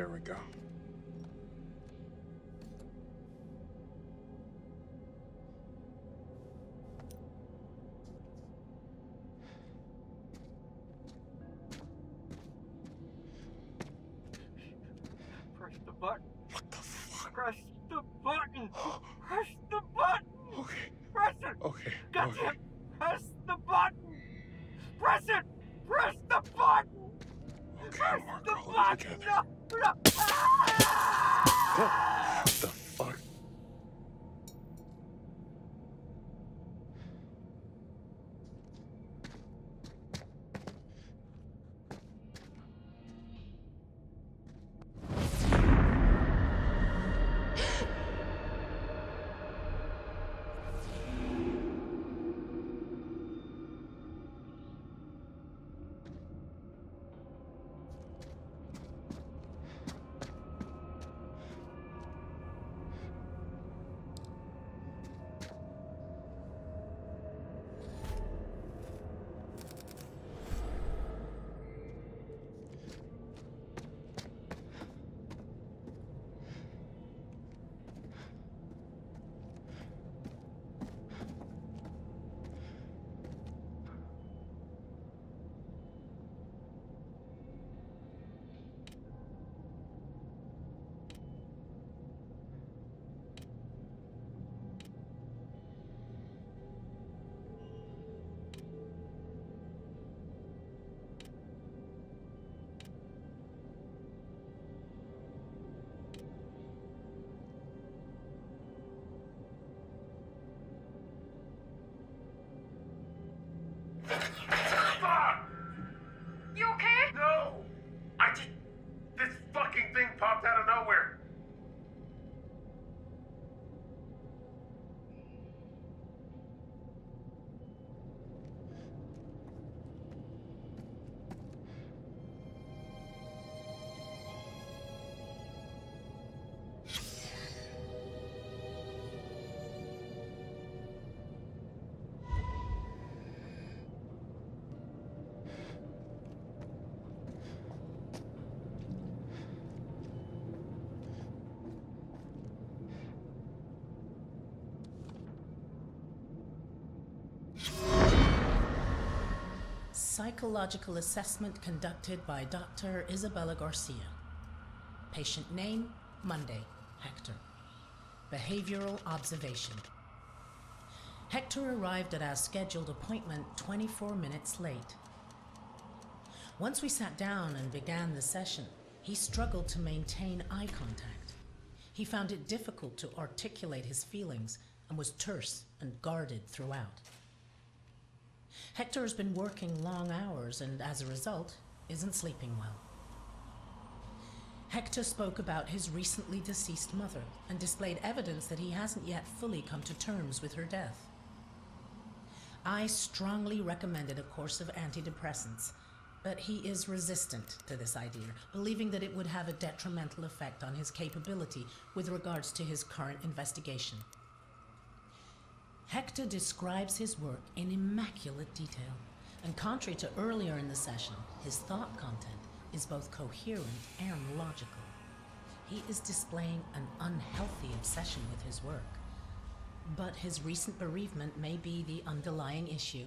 There we go. Press the button. What the fuck? Press the button. Press the button. Okay. Press it. Okay. Gotcha. Okay. Press the button. Press it. Press the button. Okay, Press Mark, the hold it button. together. No. Ah! What the fuck? Fuck! You okay? No! This fucking thing popped out of nowhere. Psychological assessment conducted by Dr. Isabella Garcia. Patient name, Monday, Hector. Behavioral observation. Hector arrived at our scheduled appointment 24 minutes late. Once we sat down and began the session, he struggled to maintain eye contact. He found it difficult to articulate his feelings and was terse and guarded throughout. Hector has been working long hours and, as a result, isn't sleeping well. Hector spoke about his recently deceased mother and displayed evidence that he hasn't yet fully come to terms with her death. I strongly recommended a course of antidepressants, but he is resistant to this idea, believing that it would have a detrimental effect on his capability with regards to his current investigation. Hector describes his work in immaculate detail, and contrary to earlier in the session, his thought content is both coherent and logical. He is displaying an unhealthy obsession with his work, but his recent bereavement may be the underlying issue.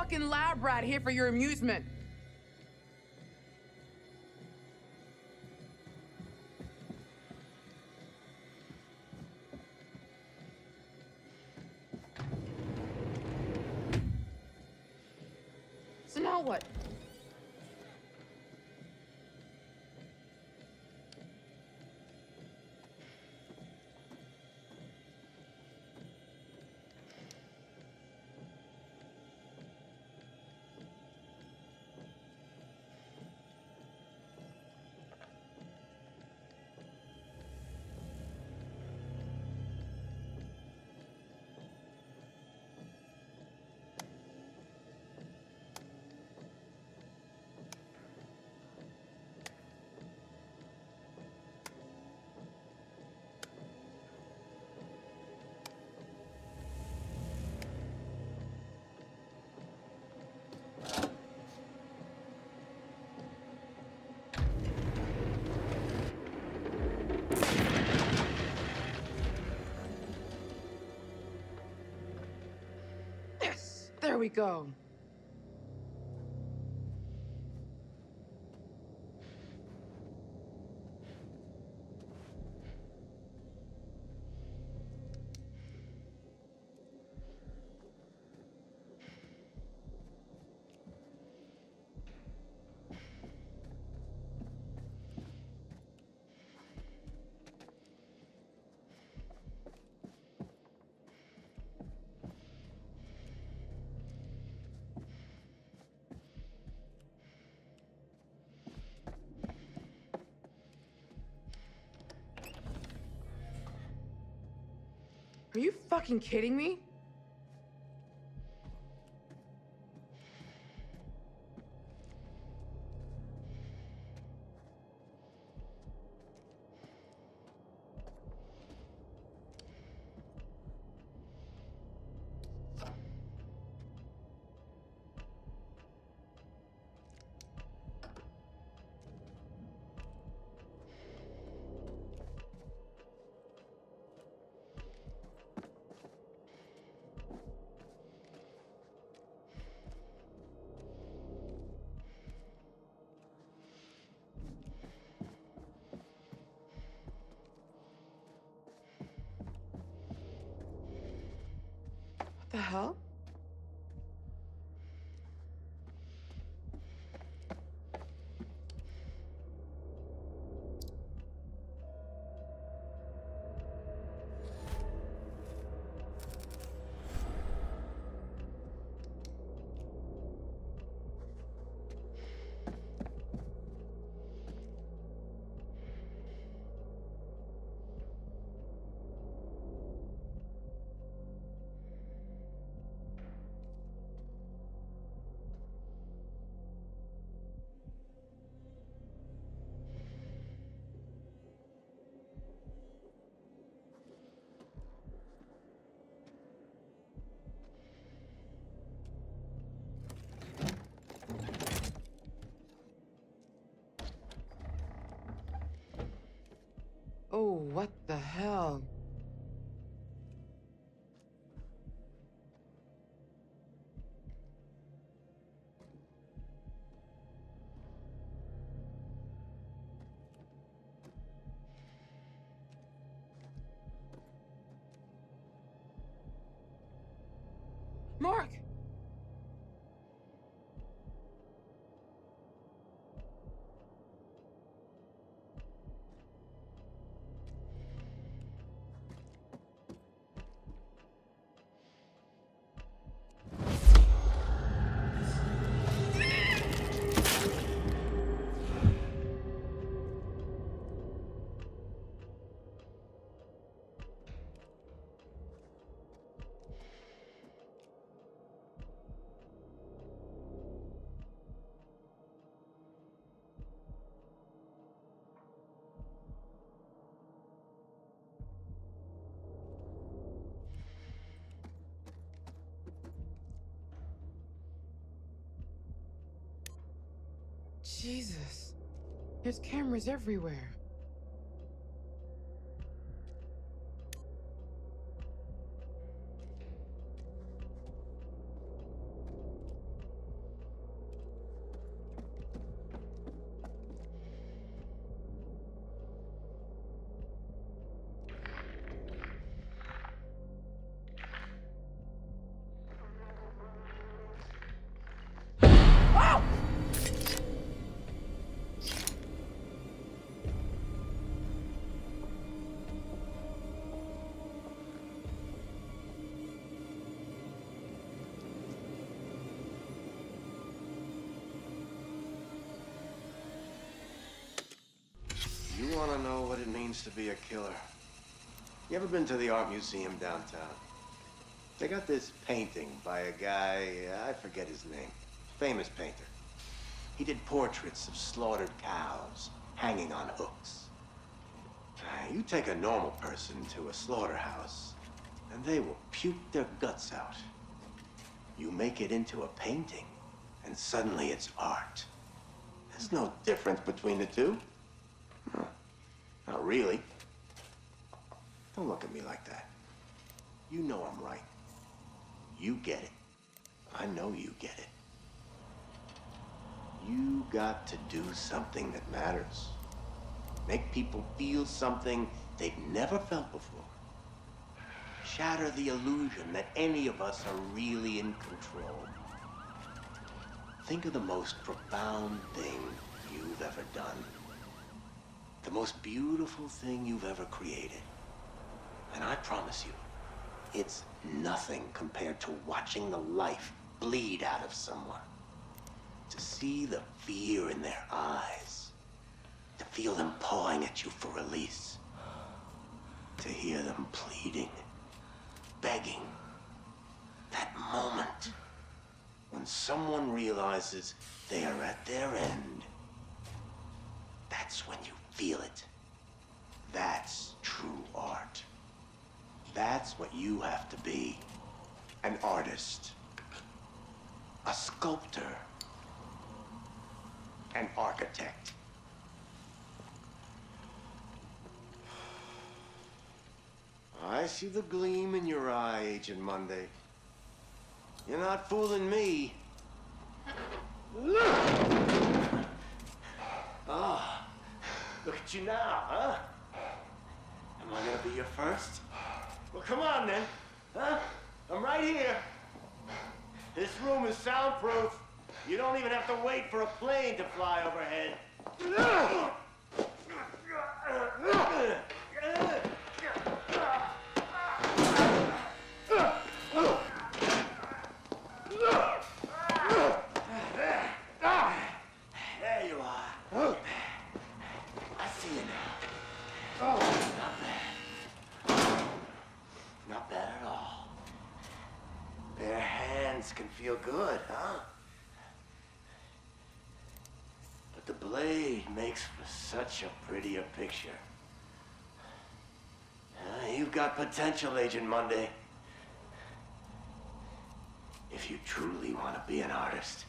fucking lab rat here for your amusement. So now what? Yes, there we go. Are you fucking kidding me? What the hell? Oh, what the hell? Mark! Jesus. There's cameras everywhere. to know what it means to be a killer. You ever been to the art museum downtown? They got this painting by a guy, I forget his name. Famous painter. He did portraits of slaughtered cows hanging on hooks. You take a normal person to a slaughterhouse, and they will puke their guts out. You make it into a painting, and suddenly it's art. There's no difference between the two. No, not really. Don't look at me like that. You know I'm right. You get it. I know you get it. You got to do something that matters. Make people feel something they've never felt before. Shatter the illusion that any of us are really in control. Think of the most profound thing you've ever done. The most beautiful thing you've ever created. And I promise you, it's nothing compared to watching the life bleed out of someone. To see the fear in their eyes. To feel them pawing at you for release. To hear them pleading, begging. That moment when someone realizes they are at their end. That's when you feel it. That's true art. That's what you have to be. An artist. A sculptor. An architect. I see the gleam in your eye, Agent Monday. You're not fooling me. Ah, look at you now, huh? Am I gonna be your first? Well, come on then, huh? I'm right here. This room is soundproof. You don't even have to wait for a plane to fly overhead. There you are. I see you now. Oh, not bad. Not bad at all. Bare hands can feel good, huh? But the blade makes for such a prettier picture. You've got potential, Agent Monday. If you truly want to be an artist.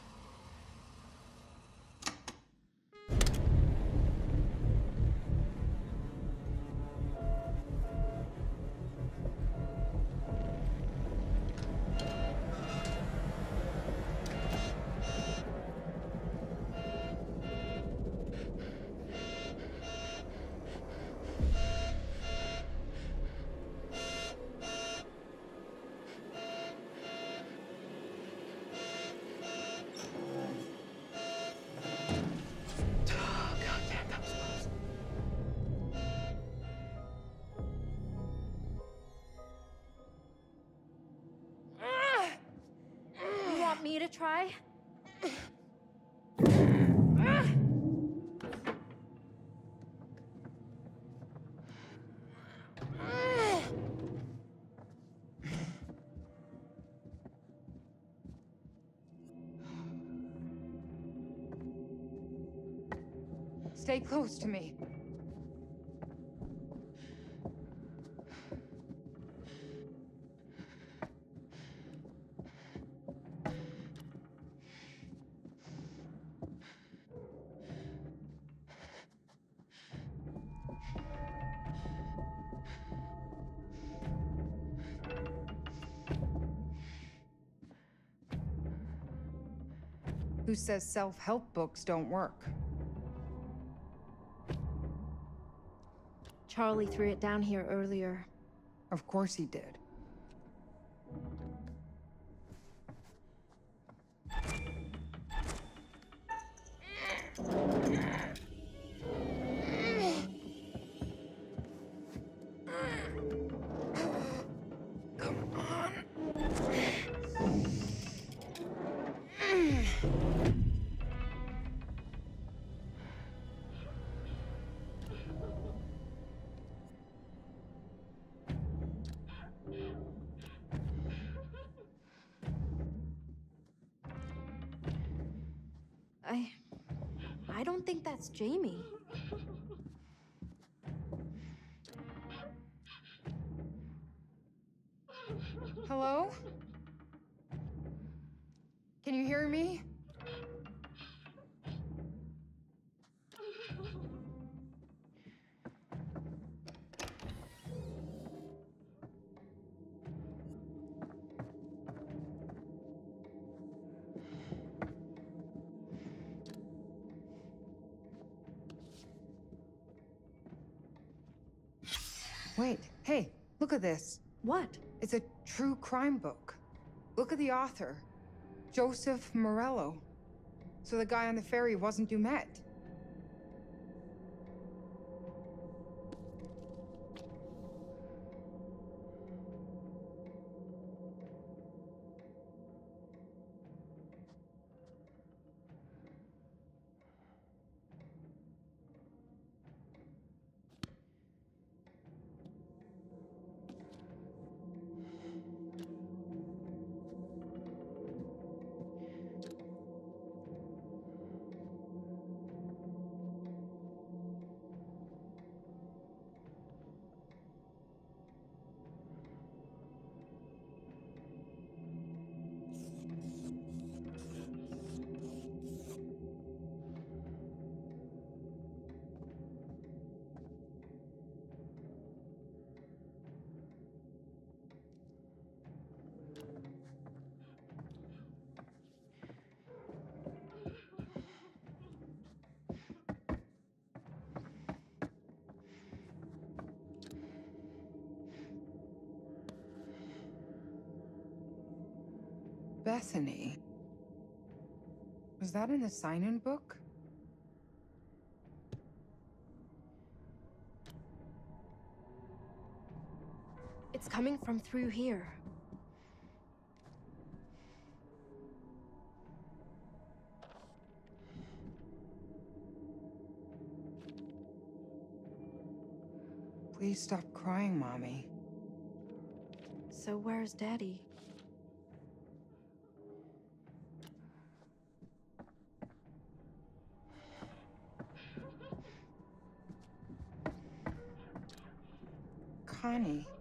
Me to try? Stay close to me. Who says self-help books don't work? Charlie threw it down here earlier. Of course he did. don't think that's Jamie. Hello? Can you hear me? Wait, hey, look at this. What? It's a true crime book. Look at the author, Joseph Morello. So the guy on the ferry wasn't Dumet. Bethany. Was that in the sign-in book? It's coming from through here. Please stop crying, Mommy. So where's Daddy? Connie.